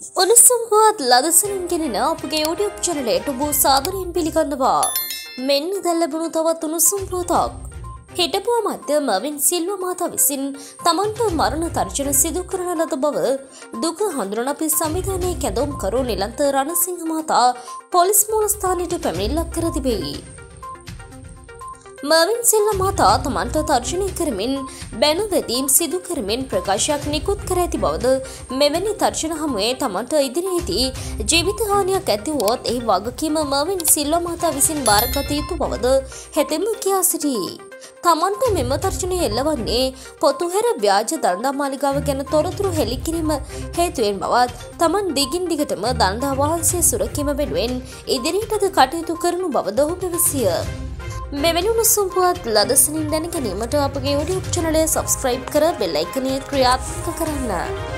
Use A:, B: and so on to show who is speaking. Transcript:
A: උණුසුම්පුවත් ලදසනින් ගෙනෙන අපගේ YouTube චැනලයට ඔබ සාදරයෙන් පිළිගන්නවා. මෙන්න දැන් ලැබුණු තවත් උණුසුම් පුවතක්. හිටපු අමාත්‍ය මර්වින් සිල්වා මහතා විසින් තමන්ට මරණ තර්ජන සිදු කරන ලද බව දුක හඳුනන අපේ සංවිධානයේ කැඳවුම්කරු නිලන්ත රණසිංහ මහතා පොලිස් මූලස්ථානයට පැමිණිල්ලක් කර තිබේ. මර්වින් සිල්වා මහතා තමන්ට තර්ජනය කරමින් බැනු වැදීම් සිදු කරමින් ප්‍රකාශයක් නිකුත් කර ඇති බවද මෙවැනි තර්ජන හමුවේ තමන්ට ඉදිරියේදී ජීවිත හානියක් ඇති වුවොත් එහි වගකීම මර්වින් සිල්වා මහතා විසින් බාරගත යුතු බවද හෙතෙම කියා සිටී. තමන්ට මෙම තර්ජනය එල්ලවන්නේ පොතුහැර ව්‍යාජ දළදා මාලිගාව ගැන තොරතුරු හෙළි කිරීම හේතුවෙන් බවත් තමන් දිගින් දිගටම දළදා වහන්සේ සුරකීම වෙනුවෙන් ඉදිරියටද කටයුතු කරනු බවද ඔහු පැවසිය. මෙවැනි උණුසුම් පුවත් ලදසනින් දැන ගැනීමට අපගේ YouTube චැනලය සබ්ස්ක්‍රයිබ් කර බෙල් අයිකනය ක්‍රියාත්මක කරන්න.